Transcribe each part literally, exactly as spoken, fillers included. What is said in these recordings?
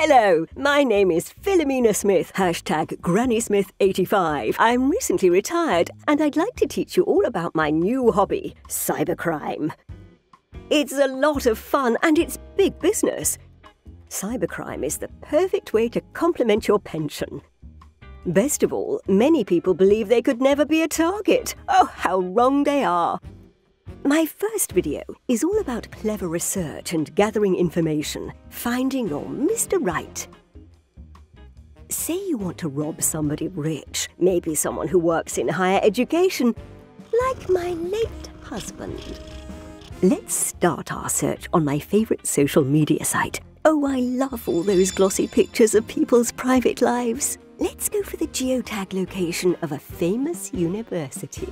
Hello, my name is Philomena Smith, hashtag Granny Smith eighty-five. I'm recently retired and I'd like to teach you all about my new hobby, cybercrime. It's a lot of fun and it's big business. Cybercrime is the perfect way to complement your pension. Best of all, many people believe they could never be a target. Oh, how wrong they are. My first video is all about clever research and gathering information, finding your Mister Right. Say you want to rob somebody rich, maybe someone who works in higher education, like my late husband. Let's start our search on my favourite social media site. Oh, I love all those glossy pictures of people's private lives. Let's go for the geotag location of a famous university.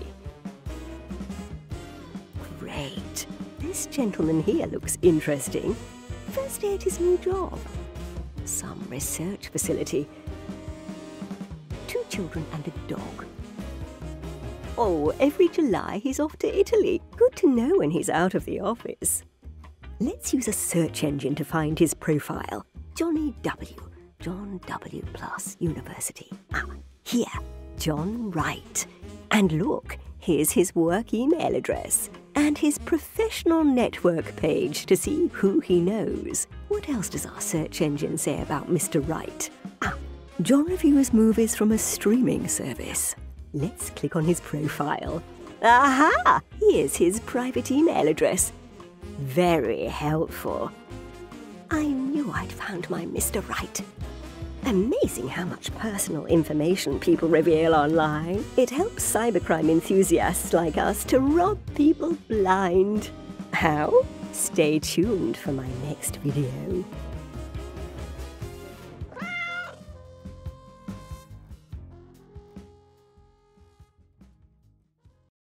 Great. This gentleman here looks interesting. First day at his new job. Some research facility. Two children and a dog. Oh, every July he's off to Italy. Good to know when he's out of the office. Let's use a search engine to find his profile. Johnny W. John W. Plus University. Ah, here. John Wright. And look, here's his work email address. And his professional network page to see who he knows. What else does our search engine say about Mister Wright? Ah, John reviews movies from a streaming service. Let's click on his profile. Aha! Here's his private email address. Very helpful. I knew I'd found my Mister Right. Amazing how much personal information people reveal online. It helps cybercrime enthusiasts like us to rob people blind. How? Stay tuned for my next video.